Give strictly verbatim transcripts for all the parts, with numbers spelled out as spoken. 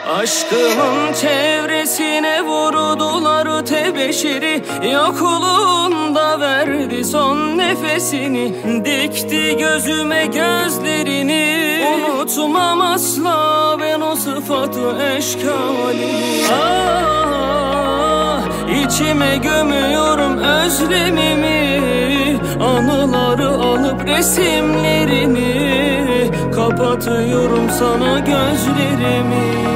Aşkımın çevresine vurdular tebeşiri, yokluğunda verdi son nefesini. Dikti gözüme gözlerini, unutmam asla ben o sıfatı eşkalini. Ah, içime gömüyorum özlemimi, anıları alıp resimlerini, kapatıyorum sana gözlerimi.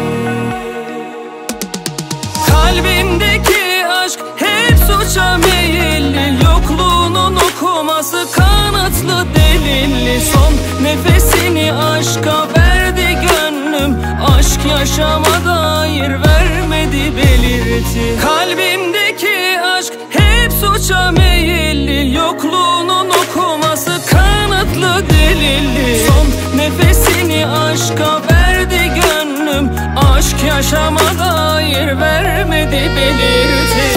Kalbimdeki aşk hep suça meyilli, yokluğunun okuması kanıtlı delilli. Son nefesini aşka verdi gönlüm, aşk yaşama dair vermedi belirti. Kalbimdeki aşk hep suça meyilli, yokluğunun okuması kanıtlı delilli. Son nefesini aşka verdi gönlüm, aşk yaşama dair vermedi belirti.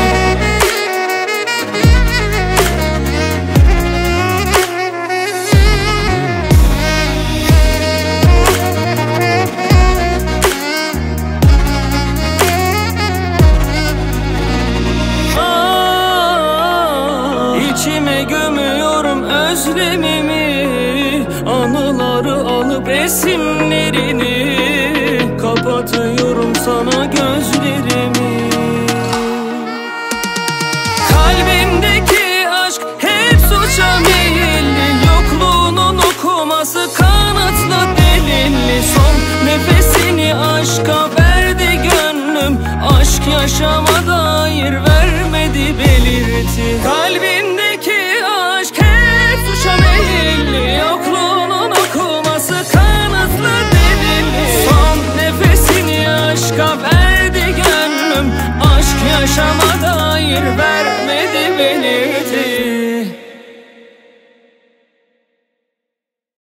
İçime gömüyorum özlemimi, anıları alıp resimlerini, kapatıyorum sana gözlerimi. Kalbimdeki aşk hep suça meyilli, yokluğunun okuması kanıtlı delilli. Son nefesini aşka verdi gönlüm, aşk yaşama dair vermedi belirti. Kalbimdeki aşk hep suça meyilli, yokluğunun okuması kanıtlı delilli. Son nefesini aşka verdi gönlüm, aşk yaşama dair vermedi belirti.